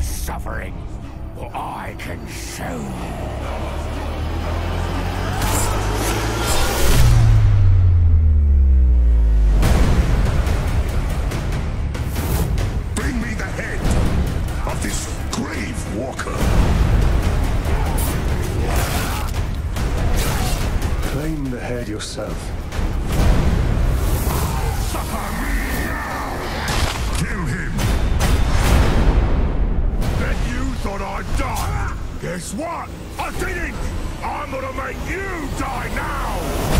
suffering, or I can show you. This grave walker. Claim the head yourself. Kill him. Bet you thought I'd die. Guess what? I didn't. I'm gonna make you die now.